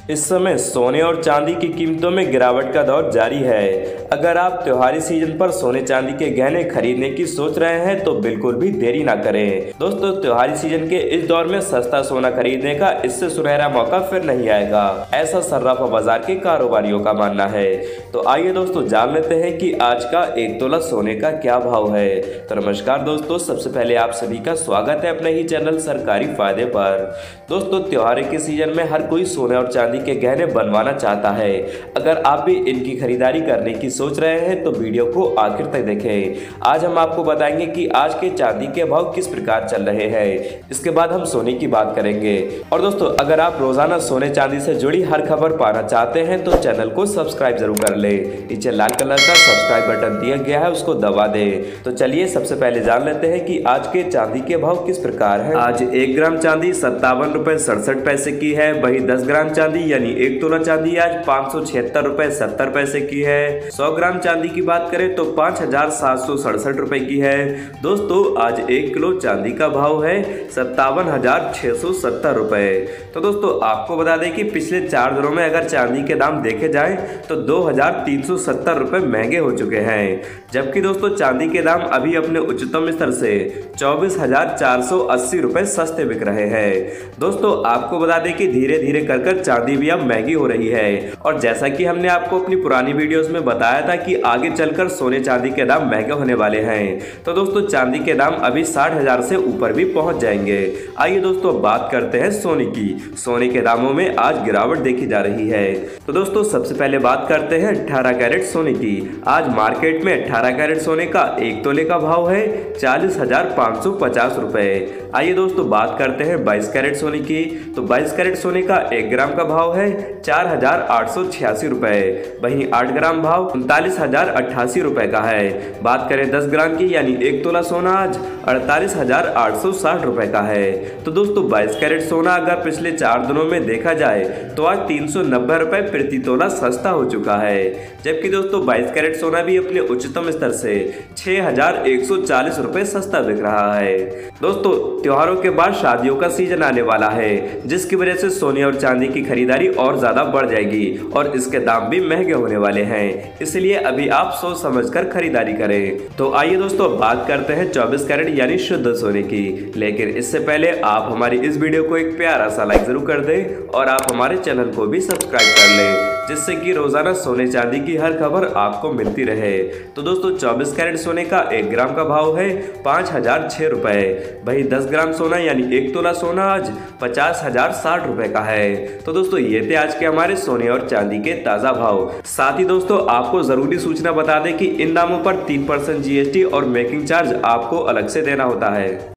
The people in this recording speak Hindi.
इस समय सोने और चांदी की कीमतों में गिरावट का दौर जारी है। अगर आप त्योहारी सीजन पर सोने चांदी के गहने खरीदने की सोच रहे हैं तो बिल्कुल भी देरी ना करें। दोस्तों, त्योहारी सीजन के इस दौर में सस्ता सोना खरीदने का इससे सुनहरा मौका फिर नहीं आएगा, ऐसा सर्राफा बाजार के कारोबारियों का मानना है। तो आइए दोस्तों जान लेते हैं कि आज का 1 तोला सोने का क्या भाव है। तो नमस्कार दोस्तों, सबसे पहले आप सभी का स्वागत है अपने ही चैनल सरकारी फायदे पर। दोस्तों, त्योहार के सीजन में हर कोई सोने और चांदी के गहने बनवाना चाहता है। अगर आप भी इनकी खरीदारी करने की सोच रहे हैं तो वीडियो को आखिर तक देखें। आज हम आपको बताएंगे कि आज के चांदी के भाव किस प्रकार चल रहे हैं। इसके बाद हम सोने की बात करेंगे। और दोस्तों, अगर आप रोजाना सोने चांदी से जुड़ी हर खबर पाना चाहते हैं तो चैनल को सब्सक्राइब जरूर कर ले। नीचे लाल कलर का सब्सक्राइब बटन दिया गया है, उसको दबा दे। तो चलिए सबसे पहले जान लेते हैं कि आज के चांदी के भाव किस प्रकार है। आज 1 ग्राम चांदी 57 रुपए 67 पैसे की है। वही 10 ग्राम चांदी यानी 1 तोला चांदी आज 576 रुपए 70 पैसे की है। 100 ग्राम चांदी की बात करें तो 5767 रुपए की है। दोस्तों, आज 1 किलो चांदी का भाव है 57,670 रुपए। तो दोस्तों, आपको बता दें कि पिछले 4 दिनों में अगर चांदी के दाम देखे जाएं तो 2,370 रुपए महंगे हो चुके हैं, जबकि दोस्तों चांदी के दाम अभी अपने उच्चतम स्तर से 24,480 रुपए सस्ते बिक रहे हैं। दोस्तों, आपको बता दें कि धीरे धीरे कर चांदी भी अब महंगी हो रही है। और जैसा कि हमने आपको अपनी पुरानी वीडियोस में बताया था कि आगे चलकर सोने चांदी के दाम महंगे होने वाले हैं, तो दोस्तों चांदी के दाम अभी 60,000 से ऊपर भी पहुंच जाएंगे। आइए दोस्तों बात करते हैं सोने की। सोने के दामों में आज गिरावट देखी जा रही है। तो दोस्तों सबसे पहले बात करते हैं 18 कैरेट सोने की। आज मार्केट में 18 कैरेट सोने का 1 तोले का भाव है 40,550 रुपए। आइए दोस्तों बात करते हैं 22 कैरेट सोने की। तो 22 कैरेट सोने का 1 ग्राम का भाव है 4,886 रुपए। वहीं 8 ग्राम भाव 39,088 रुपए का है। बात करें 10 ग्राम की यानी 1 तोला सोना आज 48,860 रुपए का है। तो दोस्तों 22 कैरेट सोना अगर पिछले 4 दिनों में देखा जाए तो आज 390 रुपए प्रति तोला सस्ता हो चुका है, जबकि दोस्तों 22 कैरेट सोना भी अपने उच्चतम स्तर से 6,140 रुपए सस्ता बिक रहा है। दोस्तों, त्योहारों के बाद शादियों का सीजन आने वाला है, जिसकी वजह से सोने और चांदी की खरीदारी और ज्यादा बढ़ जाएगी और इसके दाम भी महंगे होने वाले हैं। इसलिए अभी आप सोच समझकर खरीदारी करें। तो आइए दोस्तों बात करते हैं 24 कैरेट यानी शुद्ध सोने की। लेकिन इससे पहले आप हमारी इस वीडियो को एक प्यारा सा लाइक जरूर कर दें और आप हमारे चैनल को भी सब्सक्राइब कर लें, जिससे कि रोजाना सोने चांदी की हर खबर आपको मिलती रहे। तो दोस्तों 24 कैरेट सोने का 1 ग्राम का भाव है 5,006 रुपए। वही 10 ग्राम सोना यानी 1 तोला सोना आज 50,060 रुपए का है। तो दोस्तों ये थे आज के हमारे सोने और चांदी के ताजा भाव। साथ ही दोस्तों आपको जरूरी सूचना बता दें कि इन दामों पर 3% GST और मेकिंग चार्ज आपको अलग से देना होता है।